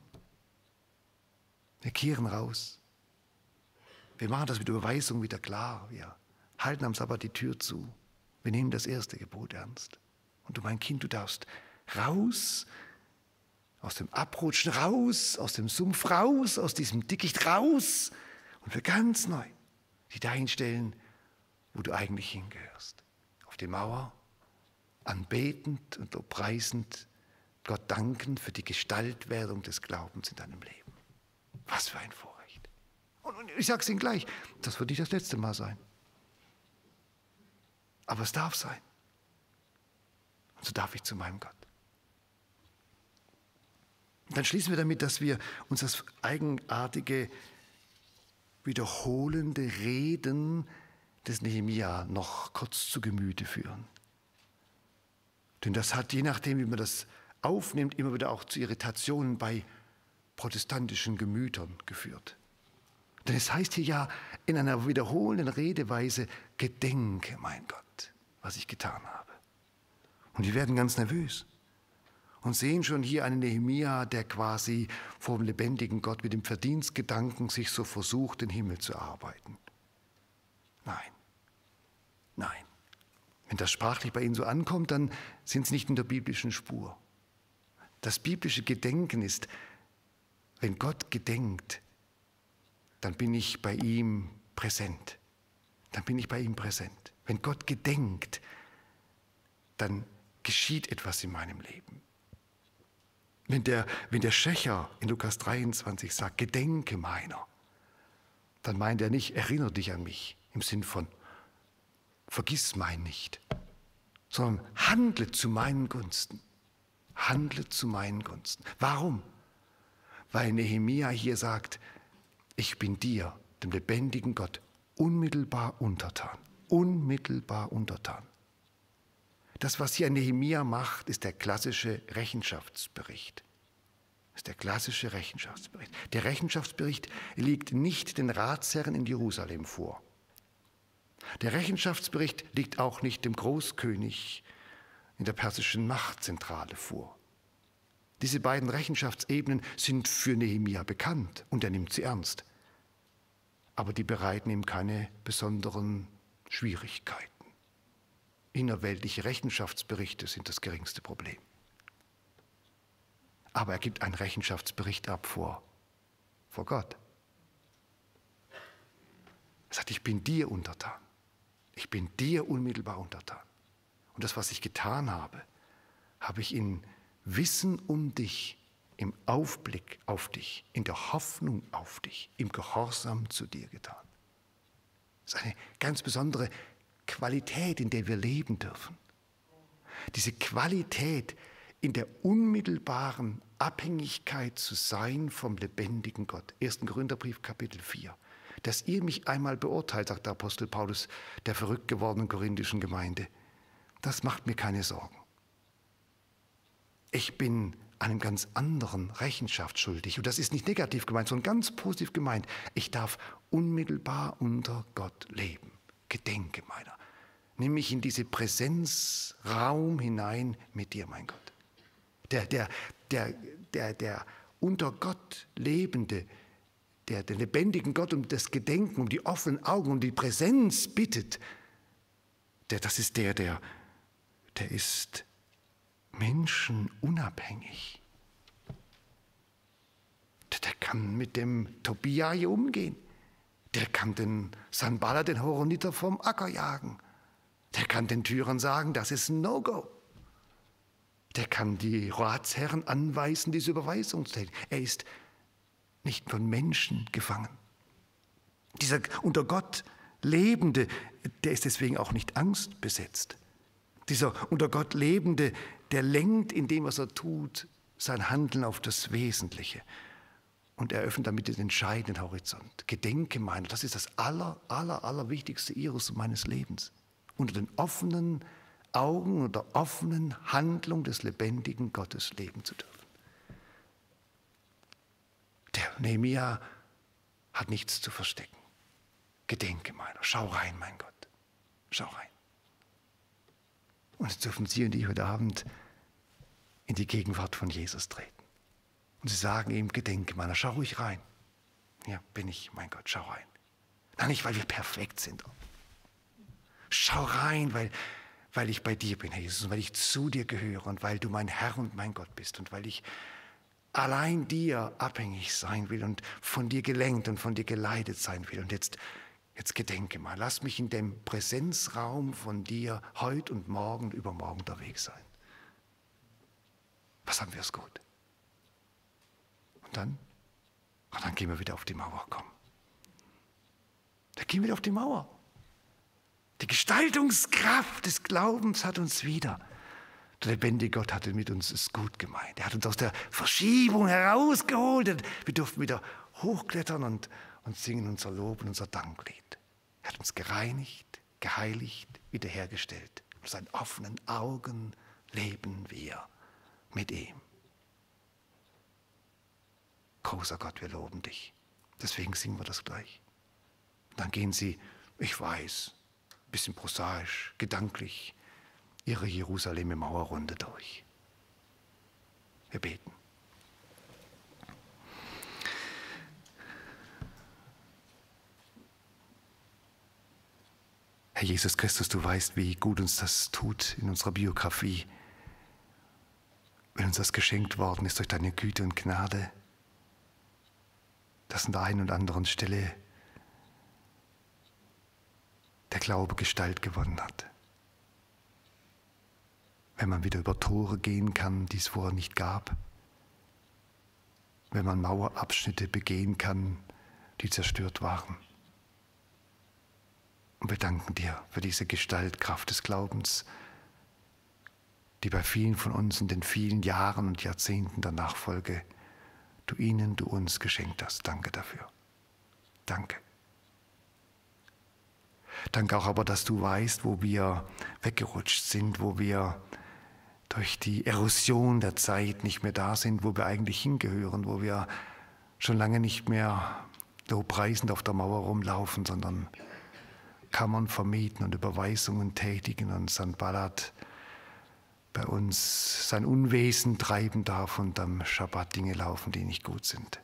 Wir kehren raus. Wir machen das mit Überweisung wieder klar. Wir halten am Sabbat die Tür zu. Wir nehmen das erste Gebot ernst. Und du, mein Kind, du darfst raus, aus dem Abrutschen raus, aus dem Sumpf raus, aus diesem Dickicht raus und wir ganz neu dich dahin stellen, wo du eigentlich hingehörst. Auf die Mauer, anbetend und lobpreisend, Gott dankend für die Gestaltwerdung des Glaubens in deinem Leben. Was für ein Vorrecht. Und ich sage es Ihnen gleich, das wird nicht das letzte Mal sein. Aber es darf sein. Und so darf ich zu meinem Gott. Und dann schließen wir damit, dass wir uns das eigenartige, wiederholende Reden des Nehemia noch kurz zu Gemüte führen. Denn das hat, je nachdem, wie man das aufnimmt, immer wieder auch zu Irritationen bei protestantischen Gemütern geführt. Denn es heißt hier ja in einer wiederholenden Redeweise, gedenke, mein Gott, was ich getan habe. Und die werden ganz nervös und sehen schon hier einen Nehemia, der quasi vor dem lebendigen Gott mit dem Verdienstgedanken sich so versucht, den Himmel zu erarbeiten. Nein, nein. Wenn das sprachlich bei ihnen so ankommt, dann sind sie nicht in der biblischen Spur. Das biblische Gedenken ist, wenn Gott gedenkt, dann bin ich bei ihm präsent. Dann bin ich bei ihm präsent. Wenn Gott gedenkt, dann geschieht etwas in meinem Leben. Wenn der Schächer in Lukas 23 sagt, gedenke meiner, dann meint er nicht, erinnere dich an mich, im Sinn von, vergiss mein nicht, sondern handle zu meinen Gunsten. Handle zu meinen Gunsten. Warum? Weil Nehemia hier sagt, ich bin dir, dem lebendigen Gott, unmittelbar untertan. Unmittelbar untertan. Das, was hier Nehemia macht, ist der klassische Rechenschaftsbericht. Das ist der klassische Rechenschaftsbericht. Der Rechenschaftsbericht liegt nicht den Ratsherren in Jerusalem vor. Der Rechenschaftsbericht liegt auch nicht dem Großkönig in der persischen Machtzentrale vor. Diese beiden Rechenschaftsebenen sind für Nehemia bekannt und er nimmt sie ernst. Aber die bereiten ihm keine besonderen Schwierigkeiten. Innerweltliche Rechenschaftsberichte sind das geringste Problem. Aber er gibt einen Rechenschaftsbericht ab vor Gott. Er sagt, ich bin dir untertan. Ich bin dir unmittelbar untertan. Und das, was ich getan habe, habe ich in Wissen um dich, im Aufblick auf dich, in der Hoffnung auf dich, im Gehorsam zu dir getan. Das ist eine ganz besondere Qualität, in der wir leben dürfen. Diese Qualität, in der unmittelbaren Abhängigkeit zu sein vom lebendigen Gott. 1. Korintherbrief, Kapitel 4. Dass ihr mich einmal beurteilt, sagt der Apostel Paulus, der verrückt gewordenen korinthischen Gemeinde, das macht mir keine Sorgen. Ich bin einem ganz anderen Rechenschaft schuldig. Und das ist nicht negativ gemeint, sondern ganz positiv gemeint. Ich darf unmittelbar unter Gott leben. Gedenke meiner. Nimm mich in diese Präsenzraum hinein mit dir, mein Gott. Der unter Gott Lebende, der den lebendigen Gott um das Gedenken, um die offenen Augen, um die Präsenz bittet, das ist der ist menschenunabhängig. Der kann mit dem Tobia hier umgehen. Der kann den Sanballat, den Horoniter, vom Acker jagen. Der kann den Tyrern sagen, das ist ein No-Go. Der kann die Ratsherren anweisen, diese Überweisung zu tätigen. Er ist nicht von Menschen gefangen. Dieser unter Gott Lebende, der ist deswegen auch nicht angstbesetzt. Dieser unter Gott Lebende, der lenkt in dem, was er tut, sein Handeln auf das Wesentliche und eröffnet damit den entscheidenden Horizont. Gedenke meiner, das ist das allerwichtigste Iris meines Lebens. Unter den offenen Augen und der offenen Handlung des lebendigen Gottes leben zu dürfen. Der Nehemia hat nichts zu verstecken. Gedenke meiner, schau rein, mein Gott, schau rein. Und jetzt dürfen Sie und ich heute Abend in die Gegenwart von Jesus treten. Und Sie sagen ihm, gedenke meiner, schau ruhig rein. Ja, bin ich, mein Gott, schau rein. Nein, nicht, weil wir perfekt sind. Schau rein, weil ich bei dir bin, Herr Jesus, und weil ich zu dir gehöre und weil du mein Herr und mein Gott bist und weil ich allein dir abhängig sein will und von dir gelenkt und von dir geleitet sein will. Und jetzt gedenke mal, lass mich in dem Präsenzraum von dir heute und morgen und übermorgen unterwegs sein. Was haben wir es gut? Und dann gehen wir wieder auf die Mauer, komm. Da gehen wir wieder auf die Mauer. Die Gestaltungskraft des Glaubens hat uns wieder. Der lebendige Gott hatte mit uns es gut gemeint. Er hat uns aus der Verschiebung herausgeholt. Wir durften wieder hochklettern und singen unser Lob und unser Danklied. Er hat uns gereinigt, geheiligt, wiederhergestellt. Mit seinen offenen Augen leben wir mit ihm. Großer Gott, wir loben dich. Deswegen singen wir das gleich. Dann gehen sie, ich weiß, ein bisschen prosaisch, gedanklich, ihre Jerusalem-Mauerrunde durch. Wir beten. Herr Jesus Christus, du weißt, wie gut uns das tut in unserer Biografie, wenn uns das geschenkt worden ist durch deine Güte und Gnade, dass an der einen und anderen Stelle der Glaube Gestalt gewonnen hat. Wenn man wieder über Tore gehen kann, die es vorher nicht gab. Wenn man Mauerabschnitte begehen kann, die zerstört waren. Und wir danken dir für diese Gestaltkraft des Glaubens, die bei vielen von uns in den vielen Jahren und Jahrzehnten der Nachfolge du ihnen, du uns geschenkt hast. Danke dafür. Danke. Danke auch aber, dass du weißt, wo wir weggerutscht sind, wo wir durch die Erosion der Zeit nicht mehr da sind, wo wir eigentlich hingehören, wo wir schon lange nicht mehr lobpreisend auf der Mauer rumlaufen, sondern Kammern vermieten und Überweisungen tätigen und Sanballat bei uns sein Unwesen treiben darf und am Schabbat Dinge laufen, die nicht gut sind.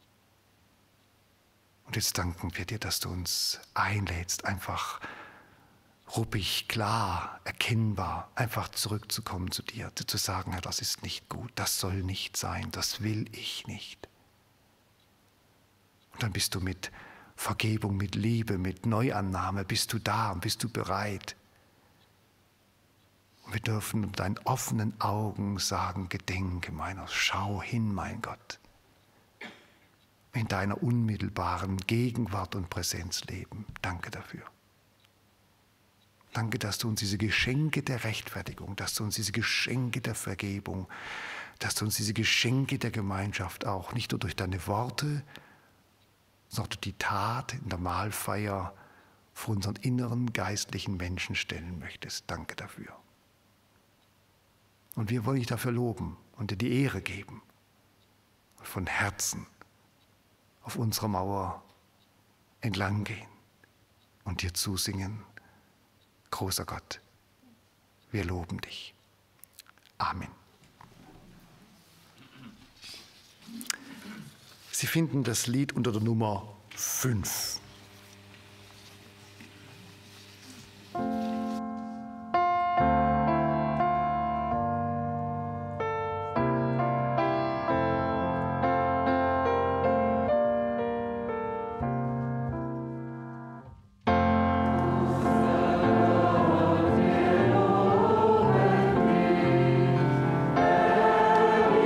Und jetzt danken wir dir, dass du uns einlädst, einfach ruppig, klar, erkennbar, einfach zurückzukommen zu dir, zu sagen, Herr, das ist nicht gut, das soll nicht sein, das will ich nicht. Und dann bist du mit Vergebung, mit Liebe, mit Neuannahme, bist du da und bist du bereit. Und wir dürfen mit deinen offenen Augen sagen, gedenke meiner, schau hin, mein Gott, in deiner unmittelbaren Gegenwart und Präsenz leben. Danke dafür. Danke, dass du uns diese Geschenke der Rechtfertigung, dass du uns diese Geschenke der Vergebung, dass du uns diese Geschenke der Gemeinschaft auch nicht nur durch deine Worte, sondern durch die Tat in der Mahlfeier vor unseren inneren geistlichen Menschen stellen möchtest. Danke dafür. Und wir wollen dich dafür loben und dir die Ehre geben. Und von Herzen auf unserer Mauer entlang gehen und dir zusingen. Großer Gott, wir loben dich. Amen. Sie finden das Lied unter der Nummer 5.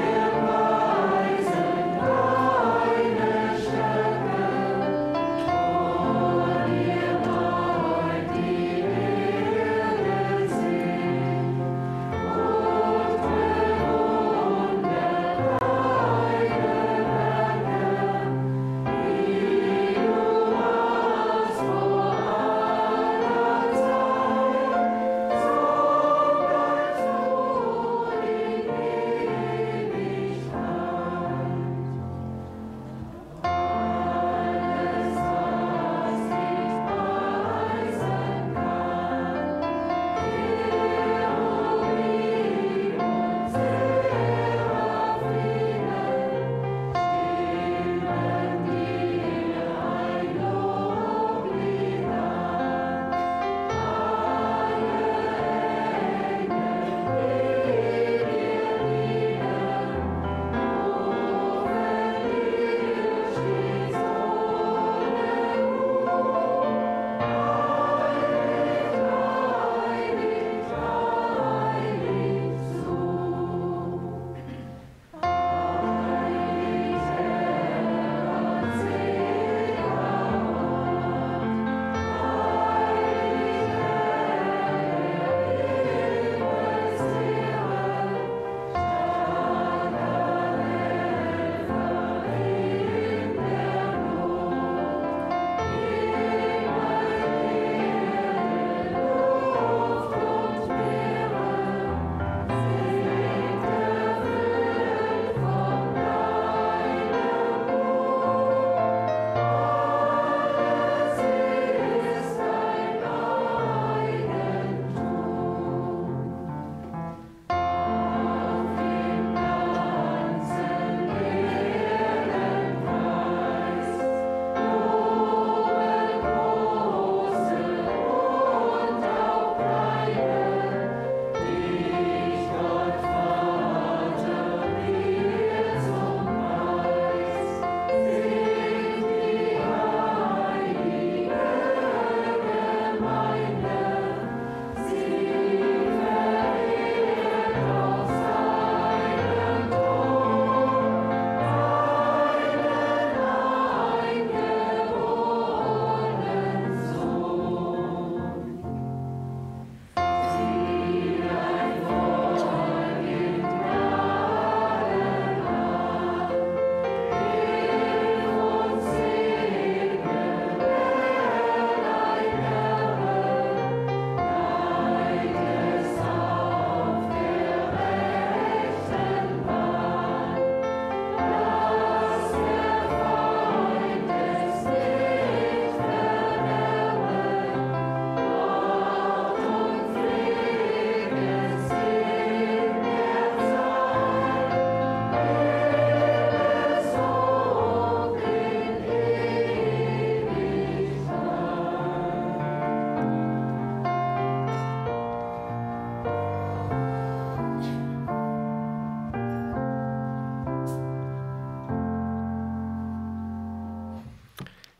Thank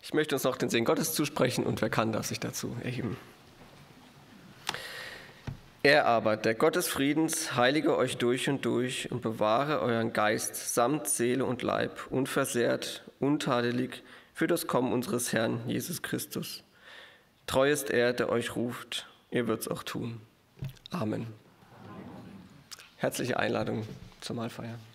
Ich möchte uns noch den Segen Gottes zusprechen und wer kann, darf sich dazu erheben. Er aber, der Gott des Friedens, heilige euch durch und bewahre euren Geist samt Seele und Leib unversehrt, untadelig für das Kommen unseres Herrn Jesus Christus. Treu ist er, der euch ruft, ihr wird's auch tun. Amen. Herzliche Einladung zur Mahlfeier.